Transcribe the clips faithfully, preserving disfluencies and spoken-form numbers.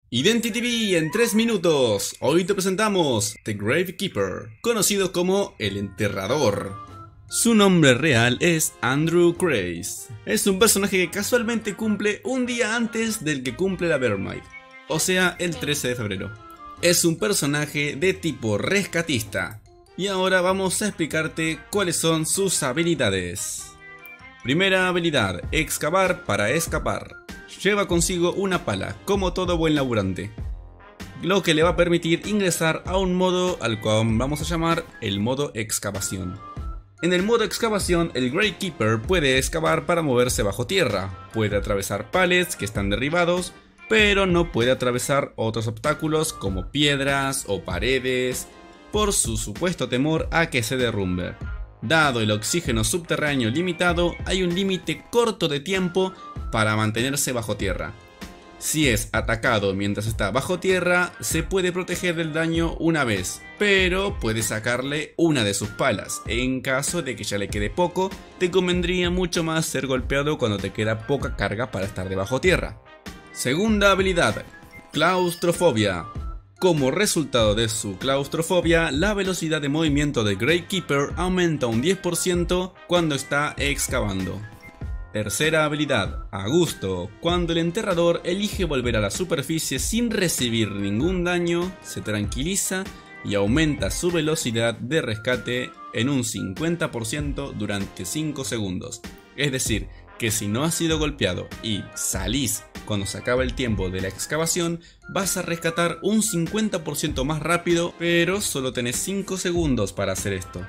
Identity V en tres minutos. Hoy te presentamos The Gravekeeper, conocido como el Enterrador. Su nombre real es Andrew Craze. Es un personaje que casualmente cumple un día antes del que cumple la Vermide, o sea, el trece de febrero. Es un personaje de tipo rescatista. Y ahora vamos a explicarte cuáles son sus habilidades. Primera habilidad, excavar para escapar. Lleva consigo una pala, como todo buen laburante, lo que le va a permitir ingresar a un modo al cual vamos a llamar el modo excavación. En el modo excavación, el Gravekeeper puede excavar para moverse bajo tierra, puede atravesar pallets que están derribados, pero no puede atravesar otros obstáculos como piedras o paredes, por su supuesto temor a que se derrumbe. Dado el oxígeno subterráneo limitado, hay un límite corto de tiempo para mantenerse bajo tierra. Si es atacado mientras está bajo tierra, se puede proteger del daño una vez, pero puede sacarle una de sus palas. En caso de que ya le quede poco, te convendría mucho más ser golpeado cuando te queda poca carga para estar debajo tierra. Segunda habilidad, claustrofobia. Como resultado de su claustrofobia, la velocidad de movimiento del Gravekeeper aumenta un diez por ciento cuando está excavando. Tercera habilidad, a gusto. Cuando el enterrador elige volver a la superficie sin recibir ningún daño, se tranquiliza y aumenta su velocidad de rescate en un cincuenta por ciento durante cinco segundos. Es decir, que si no has sido golpeado y salís cuando se acaba el tiempo de la excavación, vas a rescatar un cincuenta por ciento más rápido, pero solo tenés cinco segundos para hacer esto.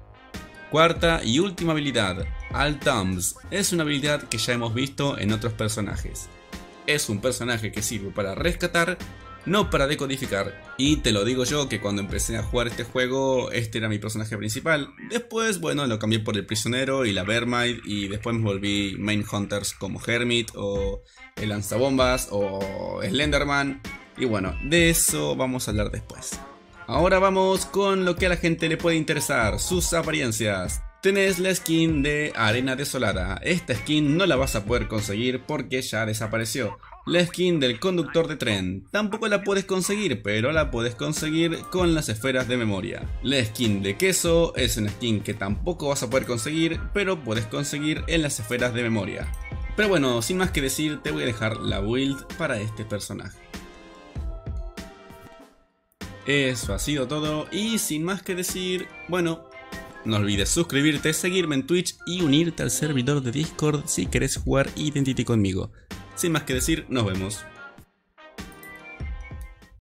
Cuarta y última habilidad, All Thumbs. Es una habilidad que ya hemos visto en otros personajes. Es un personaje que sirve para rescatar, no para decodificar. Y te lo digo yo, que cuando empecé a jugar este juego, este era mi personaje principal. Después, bueno, lo cambié por el prisionero y la Vermide, y después me volví main hunters como Hermit o el lanzabombas o Slenderman. Y bueno, de eso vamos a hablar después. Ahora vamos con lo que a la gente le puede interesar, sus apariencias. Tenés la skin de Arena Desolada. Esta skin no la vas a poder conseguir porque ya desapareció. La skin del conductor de tren tampoco la puedes conseguir, pero la puedes conseguir con las esferas de memoria. La skin de queso es una skin que tampoco vas a poder conseguir, pero puedes conseguir en las esferas de memoria. Pero bueno, sin más que decir, te voy a dejar la build para este personaje. Eso ha sido todo, y sin más que decir, bueno, no olvides suscribirte, seguirme en Twitch y unirte al servidor de Discord si querés jugar Identity conmigo. Sin más que decir, nos vemos.